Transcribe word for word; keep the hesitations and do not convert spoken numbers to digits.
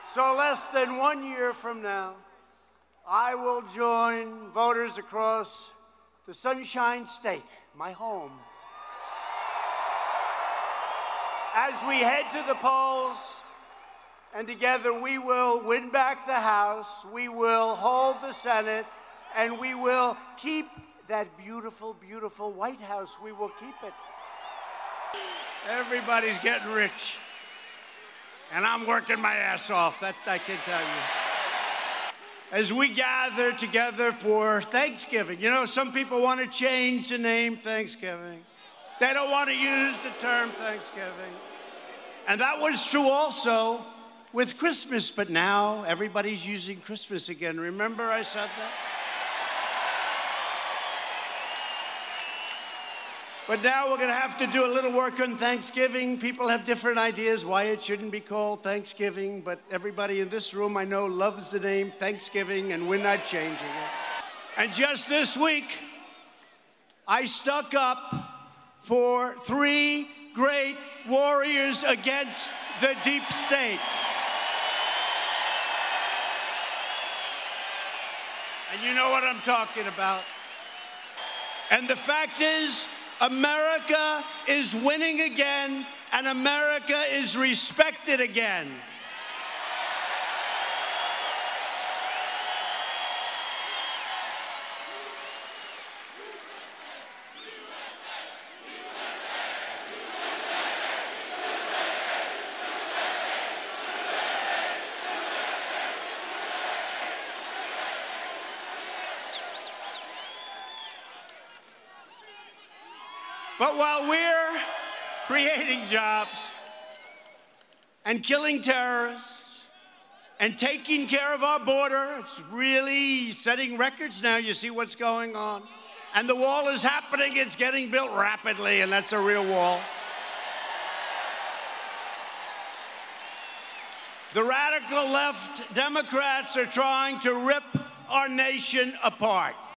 So less than one year from now, I will join voters across the Sunshine State, my home, as we head to the polls, and together we will win back the House, we will hold the Senate, and we will keep that beautiful, beautiful White House. We will keep it. Everybody's getting rich, and I'm working my ass off, that I can tell you. As we gather together for Thanksgiving, you know, some people want to change the name Thanksgiving. They don't want to use the term Thanksgiving. And that was true also with Christmas, but now everybody's using Christmas again. Remember I said that? But now we're going to have to do a little work on Thanksgiving. People have different ideas why it shouldn't be called Thanksgiving, but everybody in this room I know loves the name Thanksgiving, and we're not changing it. And just this week, I stuck up for three great warriors against the deep state. And you know what I'm talking about. And the fact is, America is winning again, and America is respected again. But while we're creating jobs and killing terrorists and taking care of our border, it's really setting records now. You see what's going on. And the wall is happening. It's getting built rapidly, and that's a real wall. The radical left Democrats are trying to rip our nation apart.